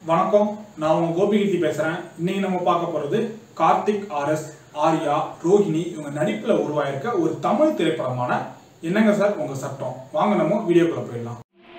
வணக்கம், நான் உங்க கோபிகீர்த்தி பேசுறேன். இன்னைக்கு நம்ம பார்க்க போறது கார்த்திக் ஆர்எஸ், ஆர்யா, ரோஹிணி இவங்க நடிப்புல உருவாயிருக்க ஒரு தமிழ் திரைப்படமான என்னங்க சார் உங்க சட்டம். வாங்க நம்ம வீடியோக்குள்ள போயிடலாம்.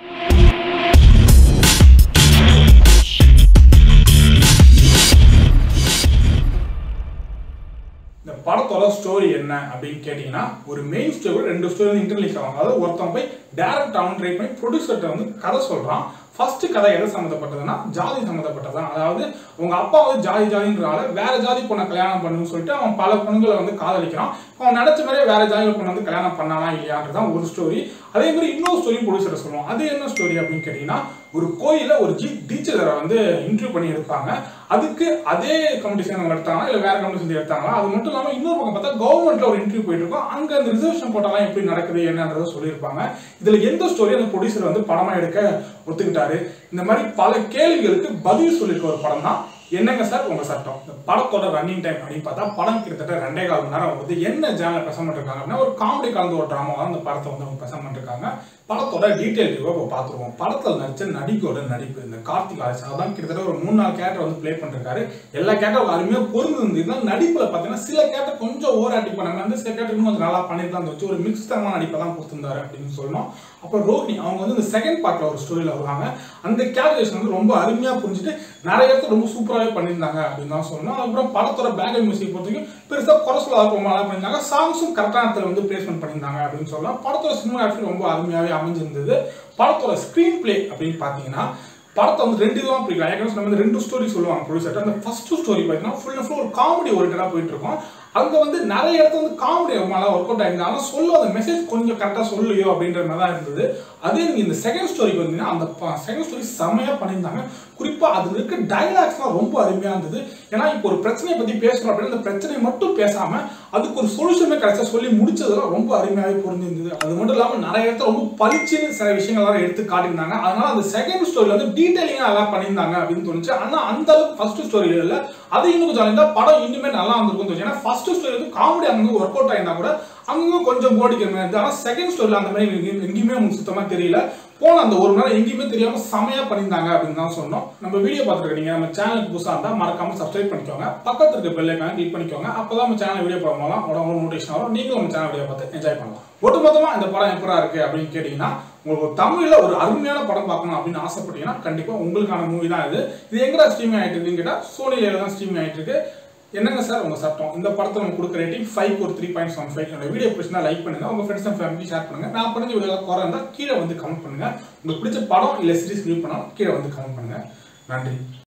இந்த படத்தோட ஸ்டோரி என்ன அப்படின்னு கேட்டீங்கன்னா, ஒரு மெயின் ஸ்டோரி ரெண்டு ஸ்டோரி இன்டர்லிங்க் ஆகும். அதாவது ஒருத்தன் போய் டைரக்ட் ஆன் ட்ரை பண்ணி ப்ரொடியூசர்கிட்ட வந்து கதை சொல்றான். ஃபர்ஸ்ட் கதை எதை சம்மந்தப்பட்டதுன்னா ஜாதி சம்மந்தப்பட்டதான். அதாவது உங்க அப்பா வந்து ஜாதின்றனால வேற ஜாதி பொண்ணை கல்யாணம் பண்ணணும்னு சொல்லிட்டு அவன் பல பொண்ணுங்களை வந்து காதலிக்கிறான். அவன் நினைச்ச மாதிரியே வேற ஜாதி பொண்ணை வந்து கல்யாணம் பண்ணானா இல்லையான்றதான் ஒரு ஸ்டோரி. அதே மாதிரி இன்னொரு ஸ்டோரி ப்ரொடியூசரை சொல்லுவோம். அது என்ன ஸ்டோரி அப்படின்னு கேட்டீங்கன்னா, ஒரு கோயில ஒரு டீச்சரை வந்து இன்டர்வியூ பண்ணி எடுப்பாங்க. அதுக்கு அதே காம்படிஷன் எடுத்தாங்களா இல்லை வேற காம்படிஷன் எடுத்தாங்களா? அது மட்டும் இல்லாமல் இன்னொரு பக்கம் பார்த்தா கவர்மெண்ட்ல ஒரு இன்டர்வியூ போயிட்டு இருக்கோம். அங்க அந்த ரிசர்வேஷன் போட்டாலாம் எப்படி நடக்குது என்னன்றதை சொல்லியிருப்பாங்க. இதுல எந்த ஸ்டோரி அந்த ப்ரொடியூசர் வந்து படமா எடுக்க ஒத்துக்கிட்டாரு. இந்த மாதிரி பல கேள்விகளுக்கு பதில் சொல்லியிருக்க ஒரு படம் தான் என்னங்க சார் உங்க சட்டம். இந்த படத்தோட ரன்னிங் டைம் அப்படின்னு பார்த்தா படம் கிட்டத்தட்ட 2.25 மணி நேரம் வந்து என்ன ஜானல் பெர்ஃபார்ம் பண்ணிருக்காங்க அப்படின்னா ஒரு காமெடி கலந்து ஒரு ட்ராமா தான் இந்த படத்தை வந்து அவங்க பெர்ஃபார்ம் பண்ணிருக்காங்க. படத்தோட டீடைல் ரிவ்யூ இப்போ பார்த்துருவோம். படத்தில் நடிச்ச நடிகோட நடிப்பு இந்த கார்த்திக் ஆர்எஸ் அதான் கிட்டத்தட்ட ஒரு 3-4 கேரக்டர் வந்து பிளே பண்ணிருக்காரு. எல்லா கேரக்டரும் அருமையாக பொருந்துருந்து. இருந்தாலும் நடிப்புல பார்த்தீங்கன்னா சில கேரக்டர் கொஞ்சம் ஓவர் ஆக்டிங் பண்ணாங்க. வந்து சில கேரக்டர் இன்னும் கொஞ்சம் நல்லா பண்ணிருக்கலாம் வச்சு ஒரு மிக்ஸ் தரமான நடிப்பை தான் கொடுத்துருந்தாரு அப்படின்னு சொல்லணும். அப்புறம் ரோஹிணி அவங்க வந்து இந்த செகண்ட் பார்ட்ல ஒரு ஸ்டோரியில் வருவாங்க. அந்த கேரக்டரேஷன் வந்து ரொம்ப அருமையாக புரிஞ்சுட்டு நிறைய இடத்துல ரொம்ப சூப்பராகவே பண்ணியிருந்தாங்க அப்படின்னு தான் சொல்லணும். அதுக்கப்புறம் படத்தோட பேக்ரவுண்ட் மியூசிக் பொறுத்தவரைக்கும் பெருசாக குறை சொல்லாத ரொம்ப நல்லா பண்ணியிருந்தாங்க. சாங்ஸும் கரெக்டான இடத்துல வந்து பிளேஸ்மெண்ட் பண்ணியிருந்தாங்க அப்படின்னு சொல்லலாம். படத்தோட சினிமாகிராஃபி ரொம்ப அருமையாகவே அமைஞ்சிருந்தது. படத்தோட ஸ்கிரீன் பிளே அப்படின்னு பார்த்தீங்கன்னா படத்தை வந்து ரெண்டு விதமாக பிடிக்கலாம். ஏற்கனவே நம்ம வந்து 2 ஸ்டோரி சொல்லுவாங்க ப்ரொடியூசர். அந்த ஃபர்ஸ்ட் ஸ்டோரி பார்த்தீங்கன்னா ஃபுல் அண்ட் ஃபுல் ஒரு காமெடி ஓரியன்டாக போயிட்டு இருக்கும். அங்கே வந்து நிறைய இடத்துல வந்து காமெடி நல்லா ஒர்க் அவுட் ஆயிருந்தாலும் சொல்லும் அந்த மெசேஜ் கொஞ்சம் கரெக்டாக சொல்லையோ அப்படின்ற மாதிரி தான் இருந்தது. அதே நீங்கள் இந்த செகண்ட் ஸ்டோரிக்கு வந்தீங்கன்னா அந்த செகண்ட் ஸ்டோரி செம்மையாக பண்ணியிருந்தாங்க. குறிப்பாக அதில் இருக்க டைலாக்ஸ்லாம் ரொம்ப அருமையாக இருந்தது. ஏன்னா இப்போ ஒரு பிரச்சனையை பற்றி பேசுகிறோம் அப்படின்னா அந்த பிரச்சனையை மட்டும் பேசாமல் அதுக்கு ஒரு சொல்யூஷனுமே கிடைச்சா சொல்லி முடிச்சதெல்லாம் ரொம்ப அருமையாகவே புரிஞ்சிருந்தது. அது மட்டும் இல்லாமல் நிறைய இடத்துல ரொம்ப பளிச்சுன்னு சில விஷயங்கள்லாம் எடுத்து காட்டியிருந்தாங்க. அதனால அந்த செகண்ட் ஸ்டோரியில் வந்து டீட்டெயிலிங்காக நல்லா பண்ணியிருந்தாங்க அப்படின்னு தோணுச்சு. ஆனால் அந்த அளவுக்கு ஃபர்ஸ்ட் ஸ்டோரியில் இல்லை. அது இன்னும் கொஞ்சம் இருந்தால் படம் இன்னுமே நல்லா இருந்திருக்கும் தோணுச்சு. ஏன்னா ஃபர்ஸ்ட் ஸ்டோரி வந்து காமெடி அங்கே ஒர்க் அவுட் ஆயிருந்தா கூட அங்கேயும் கொஞ்சம் போடிக்கிற மாதிரி இருந்தது. ஆனால் செகண்ட் ஸ்டோரியில் அந்த மாதிரி எங்கேயுமே உங்களுக்கு சுத்தமாக தெரியல. போன அந்த ஒரு நேரம் எங்கேயுமே தெரியாம செமையா பண்ணியிருந்தாங்க அப்படின்னு தான் சொன்னோம். நம்ம வீடியோ பார்த்துட்டு நீங்க நம்ம சேனலுக்கு புதுசாக இருந்தால் மறக்காம சப்ஸ்கிரைப் பண்ணிக்கோங்க. பக்கத்துல இருக்க பெல் ஐகானை கிளிக் பண்ணிக்கோங்க. அப்பதான் நம்ம சேனல் வீடியோ போடலாம் உடம்பு மோட்டிவேஷன் வரும். நீங்களும் நம்ம சேனல் வீடியோ பார்த்து என்ஜாய் பண்ணலாம். ஒட்டுமொத்தமா இந்த படம் எப்படா இருக்கு அப்படின்னு கேட்டீங்கன்னா, உங்களுக்கு தமிழ்ல ஒரு அருமையான படம் பார்க்கணும் அப்படின்னு ஆசைப்பட்டீங்கன்னா கண்டிப்பா உங்களுக்கான மூவி தான் இது. இது எங்கடா ஸ்ட்ரீமிங் ஆயிட்டு இருக்குன்னு கேட்டா சோனியில தான் ஸ்ட்ரீமிங் ஆயிட்டு இருக்கு. என்னங்க சார் உங்க சட்டம். இந்த படத்தை நம்ம கொடுக்குற ரேட்டிங் 5 ஒரு 3.75. என்னோட வீடியோ பிடிச்சிருந்தா லைக் பண்ணுங்க, உங்க ஃப்ரெண்ட்ஸ் அண்ட் ஃபேமிலி ஷேர் பண்ணுங்க. நான் பண்ண வீடியோ குறை இருந்தால் கீழே வந்து கமெண்ட் பண்ணுங்க. உங்களுக்கு பிடிச்ச படம் இல்லை சீரிஸ் ரிவ்யூ பண்ணாலும் கீழே வந்து கமெண்ட் பண்ணுங்க. நன்றி.